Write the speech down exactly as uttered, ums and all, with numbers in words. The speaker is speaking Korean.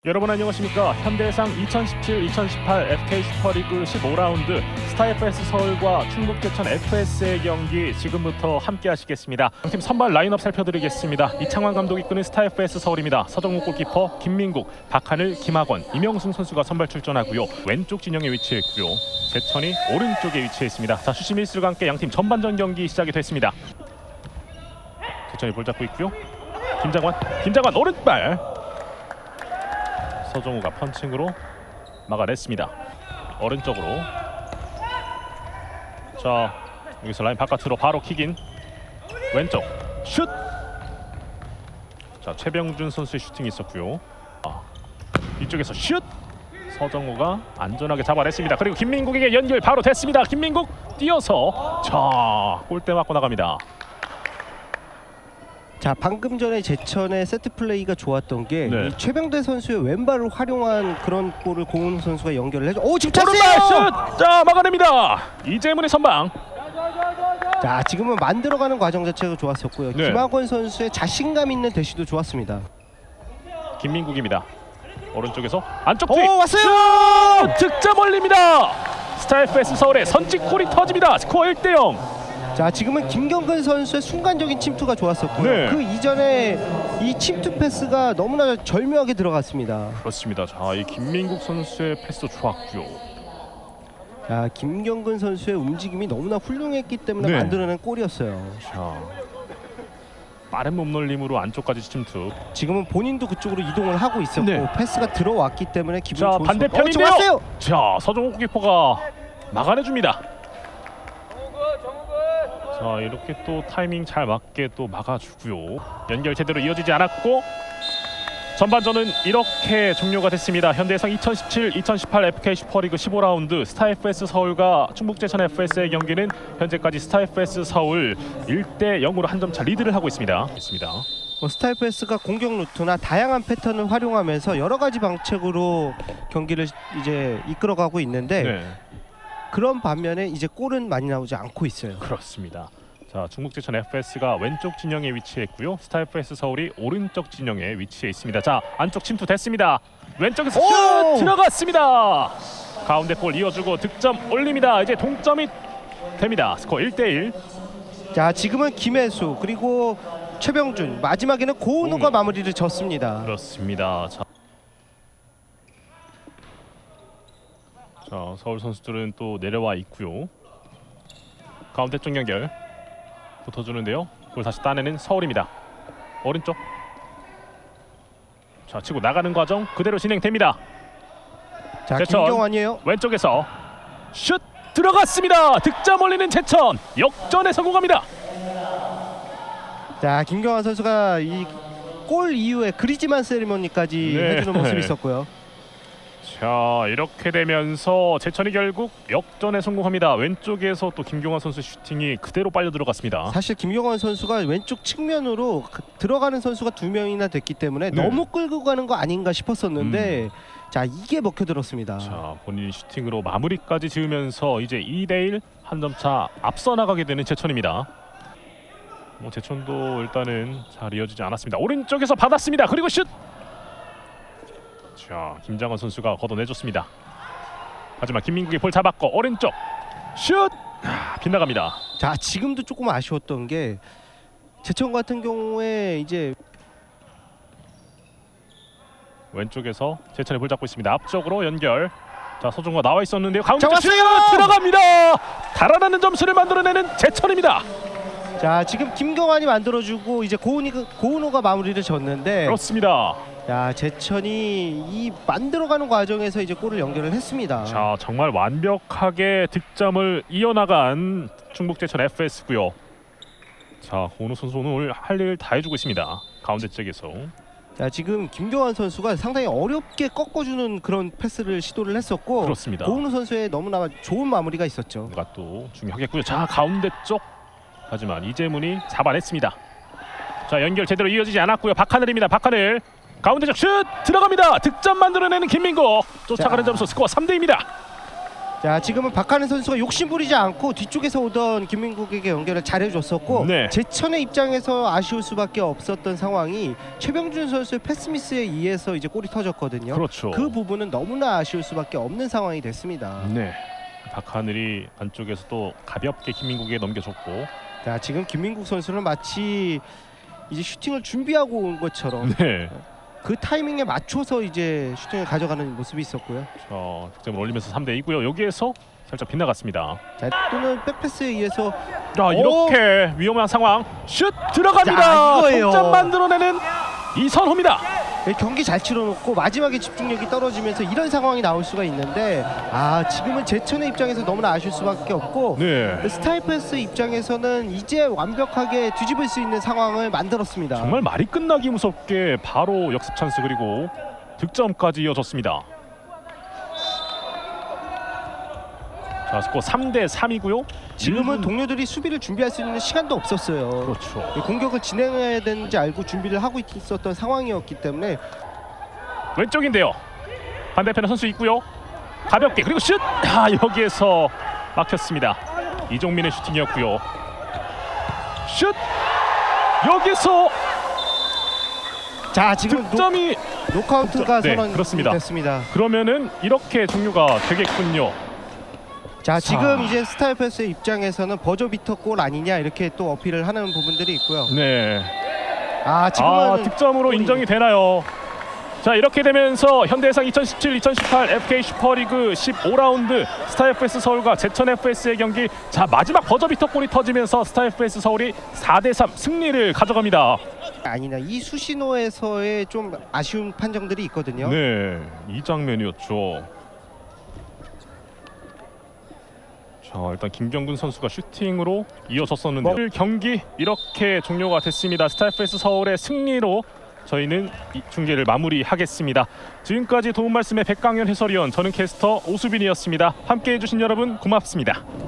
여러분 안녕하십니까. 현대해상 이천십칠 이천십팔 에프케이 슈퍼리그 십오 라운드 스타에프에스 서울과 충북제천 에프에스의 경기 지금부터 함께 하시겠습니다. 팀 선발 라인업 살펴드리겠습니다. 이창환 감독이 이끄는 스타에프에스 서울입니다. 서정욱 골키퍼, 김민국, 박하늘, 김학원, 이명승 선수가 선발 출전하고요. 왼쪽 진영에 위치해 있고요. 제천이 오른쪽에 위치해 있습니다. 자, 슈심 일슬과 함께 양팀 전반전 경기 시작이 됐습니다. 제천이 볼 잡고 있고요. 김장관, 김장관 오른발. 서정우가 펀칭으로 막아냈습니다. 오른쪽으로. 자, 여기서 라인 바깥으로 바로 킥인. 왼쪽 슛. 자, 최병준 선수의 슈팅이 있었고요. 아, 이쪽에서 슛. 서정우가 안전하게 잡아냈습니다. 그리고 김민국에게 연결 바로 됐습니다. 김민국 뛰어서 자, 골대 맞고 나갑니다. 자, 방금 전에 제천의 세트 플레이가 좋았던 게 네. 이 최병대 선수의 왼발을 활용한 그런 골을 고은우 선수가 연결을 해줘. 오, 지금 오른발 찼어요. 슛! 자, 막아냅니다. 이재문의 선방. 자, 지금은 만들어가는 과정 자체가 좋았었고요. 네. 김학원 선수의 자신감 있는 대시도 좋았습니다. 김민국입니다. 오른쪽에서 안쪽 오, 뒤 왔어요. 슛! 득점 올립니다. 스타에프에스 서울의 선취골이 터집니다. 스코어 일 대 영. 자, 지금은 김경근 선수의 순간적인 침투가 좋았었고요. 네. 그 이전에 이 침투 패스가 너무나 절묘하게 들어갔습니다. 그렇습니다. 자, 이 김민국 선수의 패스도 좋았고요. 자, 김경근 선수의 움직임이 너무나 훌륭했기 때문에 네. 만들어낸 골이었어요. 자, 빠른 몸놀림으로 안쪽까지 침투. 지금은 본인도 그쪽으로 이동을 하고 있었고 네. 패스가 들어왔기 때문에 기분이 자, 좋을 반대편인데요. 수... 어, 좋았어요. 자, 서정욱 골키퍼가 막아내줍니다. 자, 이렇게 또 타이밍 잘 맞게 또 막아주고요. 연결 제대로 이어지지 않았고 전반전은 이렇게 종료가 됐습니다. 현대해상 이천십칠 이천십팔 에프케이 슈퍼리그 십오 라운드 스타에프에스 서울과 충북제천 에프에스의 경기는 현재까지 스타에프에스 서울 일 대 영으로 한 점 차 리드를 하고 있습니다. 있습니다. 뭐 스타에프에스가 공격 루트나 다양한 패턴을 활용하면서 여러 가지 방책으로 경기를 이제 이끌어가고 있는데 네. 그런 반면에 이제 골은 많이 나오지 않고 있어요. 그렇습니다. 자, 충북제천 에프에스가 왼쪽 진영에 위치했고요. 스타에프에스 서울이 오른쪽 진영에 위치해 있습니다. 자, 안쪽 침투 됐습니다. 왼쪽에서 슛 들어갔습니다. 가운데 볼 이어주고 득점 올립니다. 이제 동점이 됩니다. 스코어 일 대 일. 자, 지금은 김혜수 그리고 최병준, 마지막에는 고은우가 음. 마무리를 졌습니다. 그렇습니다. 자, 자, 서울 선수들은 또 내려와 있고요. 가운데 쪽 연결 붙어주는데요. 그걸 다시 따내는 서울입니다. 오른쪽. 자, 치고 나가는 과정 그대로 진행됩니다. 자, 제천. 김경환이에요. 왼쪽에서 슛 들어갔습니다. 득점 올리는 제천 역전에 성공합니다. 자, 김경환 선수가 이 골 이후에 그리지만 세리머니까지 네. 해주는 모습이 있었고요. 자, 이렇게 되면서 제천이 결국 역전에 성공합니다. 왼쪽에서 또 김경환 선수 슈팅이 그대로 빨려 들어갔습니다. 사실 김경환 선수가 왼쪽 측면으로 그, 들어가는 선수가 두 명이나 됐기 때문에 네. 너무 끌고 가는 거 아닌가 싶었었는데 음. 자, 이게 먹혀들었습니다. 자, 본인 슈팅으로 마무리까지 지으면서 이제 이 대 일 한 점 차 앞서 나가게 되는 제천입니다. 뭐 제천도 일단은 잘 이어지지 않았습니다. 오른쪽에서 받았습니다. 그리고 슛! 자, 김장원 선수가 걷어내줬습니다. 하지만 김민국이 볼 잡았고 오른쪽 슛! 아, 빗나갑니다. 자, 지금도 조금 아쉬웠던 게 제천 같은 경우에 이제 왼쪽에서 제천이 볼 잡고 있습니다. 앞쪽으로 연결. 자, 서정우가 나와 있었는데요. 가운데 자, 슛! 왔어요! 들어갑니다. 달아나는 점수를 만들어내는 제천입니다. 자, 지금 김경환이 만들어주고 이제 고은이 고은호가 마무리를 졌는데 그렇습니다. 자, 제천이 이 만들어가는 과정에서 이제 골을 연결을 했습니다. 자, 정말 완벽하게 득점을 이어나간 충북제천 에프에스고요. 자, 고은호 선수 오늘 할 일 다 해주고 있습니다. 가운데 쪽에서. 자, 지금 김경환 선수가 상당히 어렵게 꺾어주는 그런 패스를 시도를 했었고 그렇습니다. 고은호 선수의 너무나 좋은 마무리가 있었죠. 뭔가 또 중요하겠고요. 자, 가운데 쪽. 하지만 이재문이 잡아냈습니다. 자, 연결 제대로 이어지지 않았고요. 박하늘입니다. 박하늘. 가운데 쪽 슛 들어갑니다. 득점 만들어내는 김민국. 쫓아가는 자. 점수 스코어 삼 대 이입니다. 자, 지금은 박하는 선수가 욕심부리지 않고 뒤쪽에서 오던 김민국에게 연결을 잘해줬었고 네. 제천의 입장에서 아쉬울 수밖에 없었던 상황이 최병준 선수의 패스미스에 의해서 이제 골이 터졌거든요. 그렇죠. 그 부분은 너무나 아쉬울 수밖에 없는 상황이 됐습니다. 네. 박하늘이 안쪽에서 또 가볍게 김민국에게 넘겨줬고. 자, 지금 김민국 선수는 마치 이제 슈팅을 준비하고 온 것처럼 네. 그 타이밍에 맞춰서 이제 슈팅을 가져가는 모습이 있었고요. 자, 득점을 올리면서 삼 대 이고요. 여기에서 살짝 빗나갔습니다. 자, 또는 백패스에 의해서 자, 이렇게 위험한 상황. 슛 들어갑니다. 자, 이거예요. 동점 만들어내는 이선호입니다. 경기 잘 치러놓고 마지막에 집중력이 떨어지면서 이런 상황이 나올 수가 있는데 아, 지금은 제천의 입장에서 너무나 아쉬울 수밖에 없고 네. 스타이패스 입장에서는 이제 완벽하게 뒤집을 수 있는 상황을 만들었습니다. 정말 말이 끝나기 무섭게 바로 역습 찬스 그리고 득점까지 이어졌습니다. 자, 스코어 삼 대 삼이고요. 지금은 동료들이 수비를 준비할 수 있는 시간도 없었어요. 그렇죠. 공격을 진행해야 되는지 알고 준비를 하고 있었던 상황이었기 때문에 왼쪽인데요. 반대편에 선수 있고요. 가볍게 그리고 슛! 아, 여기에서 막혔습니다. 이종민의 슈팅이었고요. 슛! 여기서 자, 지금 득점이 노, 노카운트가 네, 선언 그렇습니다. 됐습니다. 그러면은 이렇게 종료가 되겠군요. 자, 지금 자. 이제 스타일패스의 입장에서는 버저비터 골 아니냐 이렇게 또 어필을 하는 부분들이 있고요. 네. 아, 지금은 아, 득점으로 골이- 인정이 되나요? 자, 이렇게 되면서 현대해상 이천십칠 이천십팔 에프케이 슈퍼리그 십오 라운드 스타에프에스 서울과 제천 에프에스의 경기, 자, 마지막 버저비터 골이 터지면서 스타에프에스 서울이 사 대 삼 승리를 가져갑니다. 아니냐, 이 수신호에서의 좀 아쉬운 판정들이 있거든요. 네, 이 장면이었죠. 자, 일단 김경근 선수가 슈팅으로 이어졌었는데 오늘 경기 이렇게 종료가 됐습니다. 스타에프에스 서울의 승리로 저희는 이 중계를 마무리하겠습니다. 지금까지 도움 말씀의 백강현 해설위원, 저는 캐스터 오수빈이었습니다. 함께해 주신 여러분 고맙습니다.